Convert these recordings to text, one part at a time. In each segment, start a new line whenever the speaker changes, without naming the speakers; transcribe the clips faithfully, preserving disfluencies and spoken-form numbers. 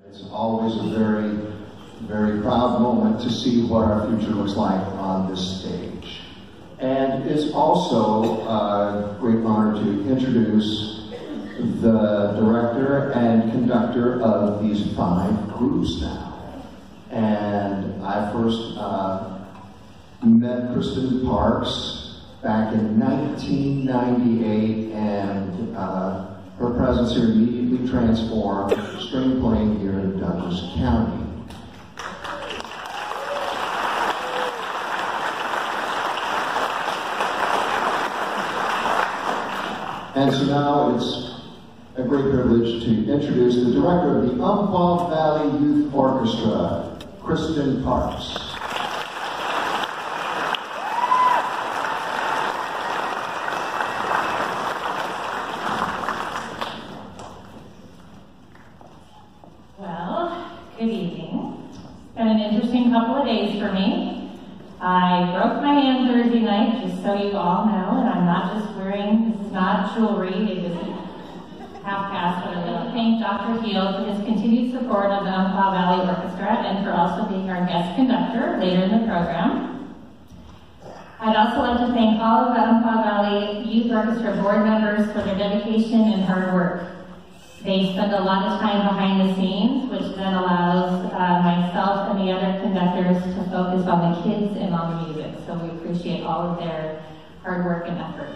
It's always a very, very proud moment to see what our future looks like on this stage. And it's also a great honor to introduce the director and conductor of these five groups now. And I first uh, met Kristin Parks back in nineteen ninety-eight, and uh, her presence here immediately transformed string playing here in Douglas County. And so now it's a great privilege to introduce the director of the Umpqua Valley Youth Orchestra, Kristin Parks.
Well, good evening. It's been an interesting couple of days for me. I broke my hand Thursday night, just so you all know, and I'm not just wearing, this is not jewelry, it is half-cast, but I want to thank Doctor Heald for his continued support of the Umpqua Valley Orchestra and for also being our guest conductor later in the program. I'd also like to thank all of the Umpqua Valley Youth Orchestra board members for their dedication and hard work. They spend a lot of time behind the scenes, which then allows uh, myself and the other conductors to focus on the kids and on the music. So we appreciate all of their hard work and effort.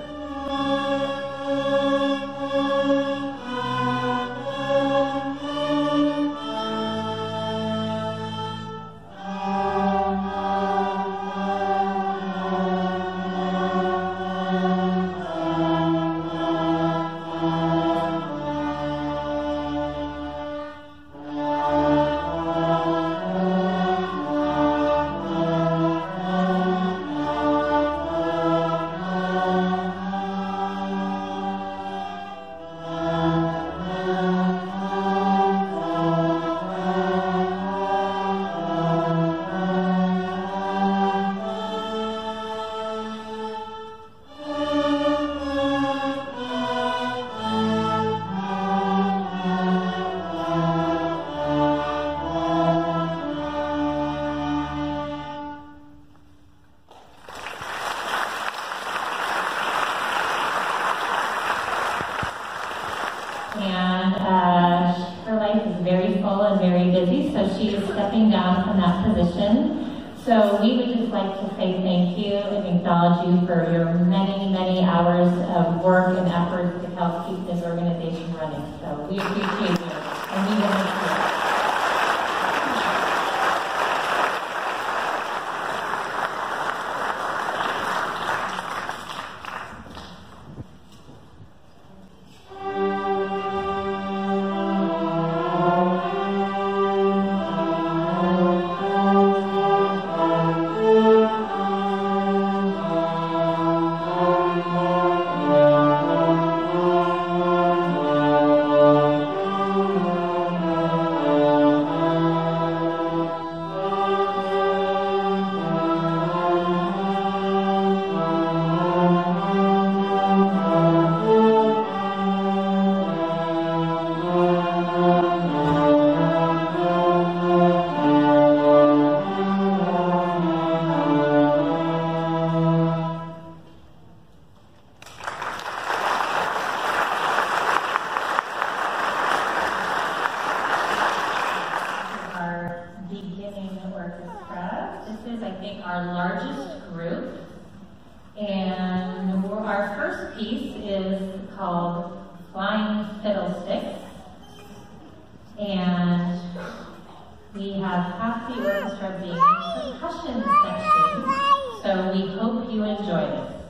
And uh, her life is very full and very busy, so she is stepping down from that position. So we would just like to say thank you and acknowledge you for your many, many hours of work and effort to help keep this organization running. So we appreciate you, and we will miss you. This is, I think, our largest group, and our first piece is called Flying Fiddlesticks, and we have half the orchestra being in the percussion section, so we hope you enjoy this.